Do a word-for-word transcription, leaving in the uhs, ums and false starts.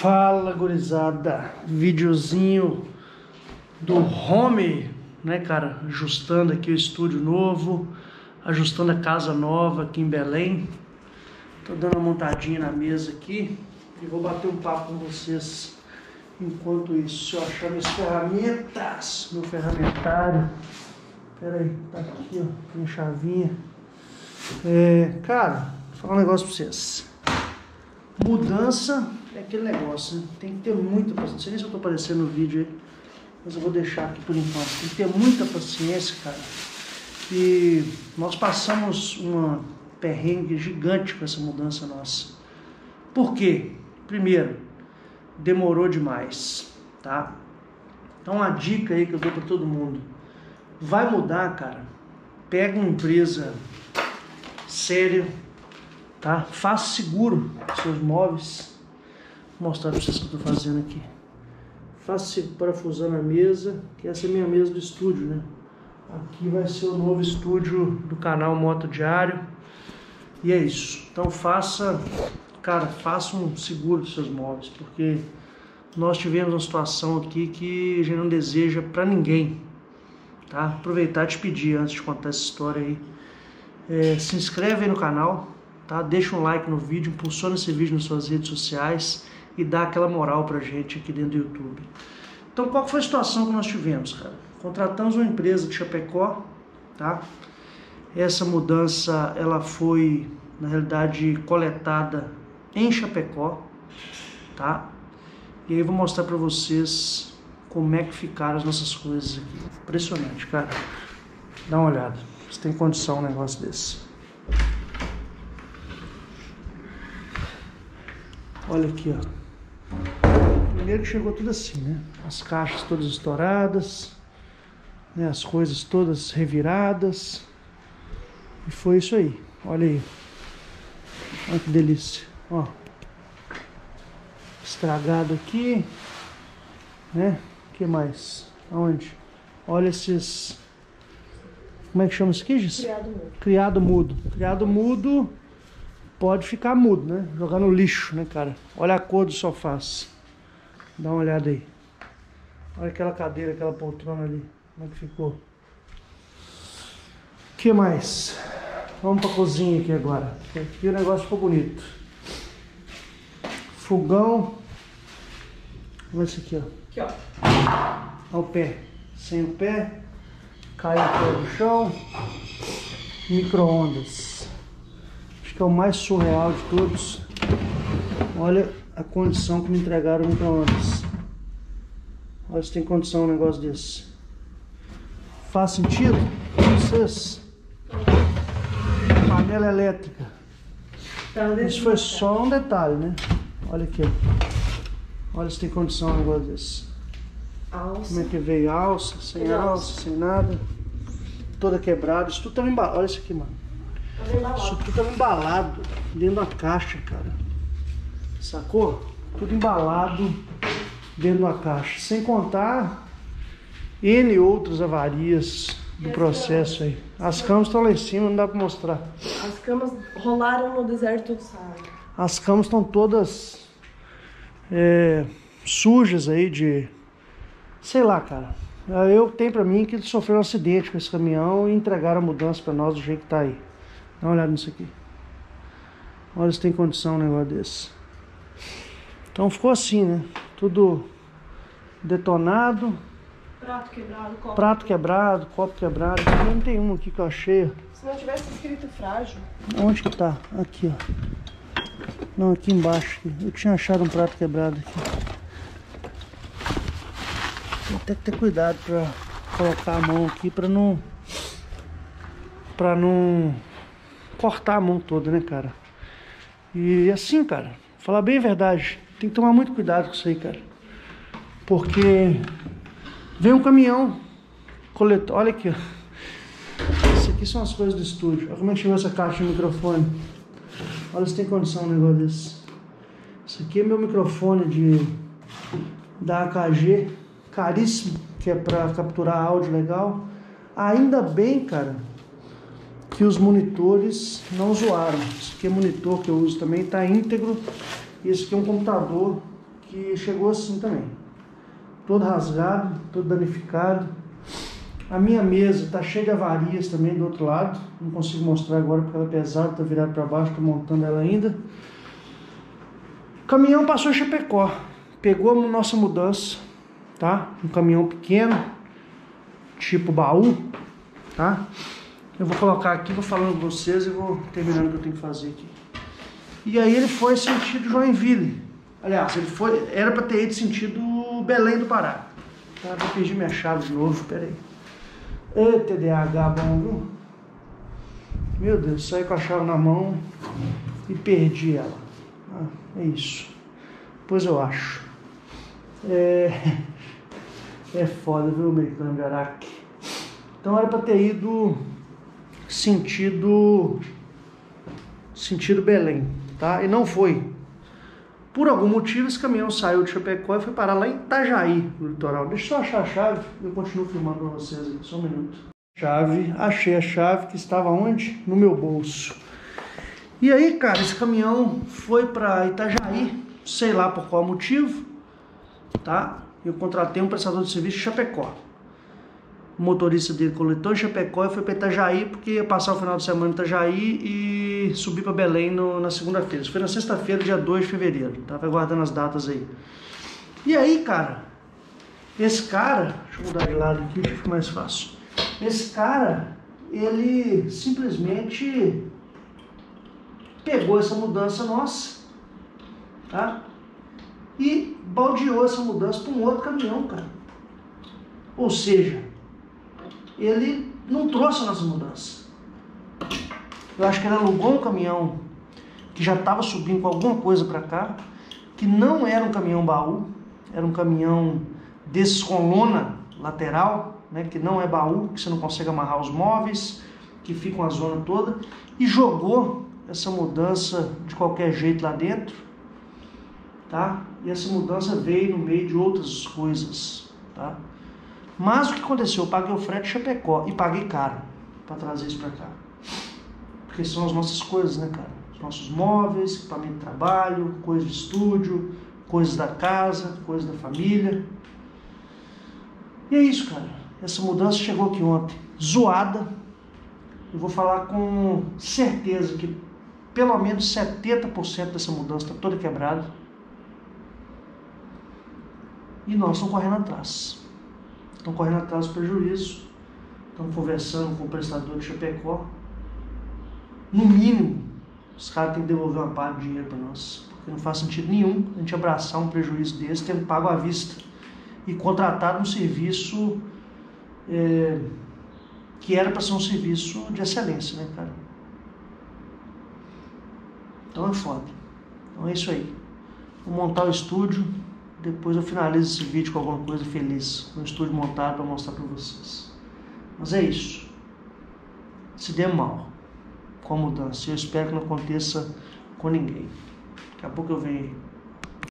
Fala, gurizada, videozinho do home, né, cara, ajustando aqui o estúdio novo, ajustando a casa nova aqui em Belém. Tô dando uma montadinha na mesa aqui e vou bater um papo com vocês enquanto isso. Eu achar minhas ferramentas, meu ferramentário. Pera aí, tá aqui, ó, tem chavinha. É, cara, vou falar um negócio pra vocês. Mudança é aquele negócio, né? Tem que ter muita paciência. Não sei nem se eu tô aparecendo no vídeo aí, mas eu vou deixar aqui por enquanto. Tem que ter muita paciência, cara. E nós passamos uma perrengue gigante com essa mudança nossa. Por quê? Primeiro, demorou demais, tá? Então uma dica aí que eu dou para todo mundo. Vai mudar, cara. Pega uma empresa séria, tá? Faça seguro seus móveis. Vou mostrar para vocês o que eu estou fazendo aqui. Faça parafusando a mesa, que essa é a minha mesa do estúdio, né? Aqui vai ser o novo estúdio do canal Moto Diário. E é isso. Então faça, cara, faça um seguro dos seus móveis, porque nós tivemos uma situação aqui que a gente não deseja para ninguém, tá? Aproveitar e te pedir antes de contar essa história aí. É, se inscreve aí no canal, tá? Deixa um like no vídeo, impulsiona esse vídeo nas suas redes sociais e dá aquela moral pra gente aqui dentro do YouTube. Então, qual foi a situação que nós tivemos, cara? Contratamos uma empresa de Chapecó, tá? Essa mudança, ela foi, na realidade, coletada em Chapecó, tá? E aí eu vou mostrar pra vocês como é que ficaram as nossas coisas aqui. Impressionante, cara. Dá uma olhada. Você tem condição um negócio desse. Olha aqui, ó. Primeiro que chegou tudo assim, né? As caixas todas estouradas, né? As coisas todas reviradas. E foi isso aí. Olha aí. Olha que delícia. Ó. Estragado aqui, né? O que mais? Aonde? Olha esses... Como é que chama isso aqui, Giz? Criado mudo. Criado mudo. Criado mudo pode ficar mudo, né? Jogar no lixo, né, cara? Olha a cor dos sofás. Dá uma olhada aí. Olha aquela cadeira, aquela poltrona ali. Como é que ficou? O que mais? Vamos pra cozinha aqui agora. Aqui o negócio ficou bonito. Fogão. Olha isso aqui, ó. Aqui, ó. Ao pé. Sem o pé. Caiu o pé do chão. Micro-ondas. Acho que é o mais surreal de todos. Olha a condição que me entregaram o micro-ondas. Olha se tem condição um negócio desse. Faz sentido pra vocês? Panela elétrica. Isso foi só um detalhe, né? Olha aqui, ó. Olha se tem condição um negócio desse. Alça. Como é que veio? Alça, sem alça, alça, sem nada. Toda quebrada. Isso tudo tava embalado. Olha isso aqui, mano. Isso tudo tava embalado dentro da caixa, cara. Sacou? Tudo embalado dentro da caixa. Sem contar N outras avarias do processo aí. As camas estão lá em cima, não dá pra mostrar. As camas rolaram no deserto do Saara. As camas estão todas é, sujas aí de... Sei lá, cara. Eu tenho pra mim que ele sofreu um acidente com esse caminhão e entregaram a mudança pra nós do jeito que tá aí. Dá uma olhada nisso aqui. Olha se tem condição um negócio desse. Então ficou assim, né? Tudo detonado. Prato quebrado, copo. Prato quebrado, copo quebrado. Também tem um aqui que eu achei. Se não tivesse escrito frágil. Onde que tá? Aqui, ó. Não, aqui embaixo. Eu tinha achado um prato quebrado aqui. Tem que ter cuidado pra colocar a mão aqui pra não... Pra não cortar a mão toda, né, cara? E assim, cara, falar bem a verdade, tem que tomar muito cuidado com isso aí, cara. Porque vem um caminhão coletor. Olha aqui, ó. Isso aqui são as coisas do estúdio. Olha como é que chegou essa caixa de microfone. Olha se tem condição um negócio desse. Isso aqui é meu microfone de da A K G, caríssimo, que é pra capturar áudio legal. Ainda bem, cara, que os monitores não zoaram. Esse aqui é monitor que eu uso também, tá íntegro. E esse aqui é um computador que chegou assim também. Todo rasgado, todo danificado. A minha mesa tá cheia de avarias também do outro lado. Não consigo mostrar agora porque ela é pesada, tá virada para baixo, tô montando ela ainda. O caminhão passou em Chapecó. Pegou a nossa mudança, tá? Um caminhão pequeno, tipo baú, tá? Eu vou colocar aqui, vou falando com vocês e vou terminando o que eu tenho que fazer aqui. E aí ele foi sentido Joinville. Aliás, ele foi, era para ter ido sentido Belém do Pará. Tá? Vou pedir minha chave de novo, peraí. Ê, T D A H bom, viu? Meu Deus, saí com a chave na mão e perdi ela. Ah, é isso. Depois eu acho. É, é foda, viu, americano de Araque? Então era para ter ido sentido sentido Belém, tá? E não foi. Por algum motivo esse caminhão saiu de Chapecó e foi parar lá em Itajaí, no litoral. Deixa eu só achar a chave, eu continuo filmando para vocês aqui, só um minuto. Chave, achei a chave que estava onde? No meu bolso. E aí, cara, esse caminhão foi para Itajaí, sei lá por qual motivo, tá? Eu contratei um prestador de serviço em Chapecó. O motorista dele coletou em Chapecó e foi para Itajaí, porque ia passar o final de semana em Itajaí e subir para Belém no, na segunda-feira. Isso foi na sexta-feira, dia dois de fevereiro. Tava aguardando as datas aí. E aí, cara, esse cara, deixa eu mudar de lado aqui, fica mais fácil. Esse cara, ele simplesmente pegou essa mudança nossa, tá? E baldeou essa mudança para um outro caminhão, cara. Ou seja, ele não trouxe a nossa mudança. Eu acho que ele alugou um caminhão que já estava subindo com alguma coisa para cá, que não era um caminhão baú, era um caminhão desses com lona lateral, né, que não é baú, que você não consegue amarrar os móveis, que fica uma zona toda, e jogou essa mudança de qualquer jeito lá dentro, tá? E essa mudança veio no meio de outras coisas, tá? Mas o que aconteceu? Eu paguei o frete em Chapecó e paguei caro para trazer isso para cá. Porque são as nossas coisas, né, cara? Os nossos móveis, equipamento de trabalho, coisas de estúdio, coisas da casa, coisas da família. E é isso, cara. Essa mudança chegou aqui ontem, zoada. Eu vou falar com certeza que pelo menos setenta por cento dessa mudança está toda quebrada. E nós estamos correndo atrás. Estão correndo atrás do prejuízo. Estamos conversando com o prestador de Chapecó. No mínimo, os caras têm que devolver uma parte de dinheiro para nós. Porque não faz sentido nenhum a gente abraçar um prejuízo desse, tendo pago à vista. E contratado um serviço é, que era para ser um serviço de excelência, né, cara? Então é foda. Então é isso aí. Vou montar o estúdio. Depois eu finalizo esse vídeo com alguma coisa feliz. Um estúdio montado para mostrar para vocês. Mas é isso. Se der mal com a mudança. Eu espero que não aconteça com ninguém. Daqui a pouco eu venho aí.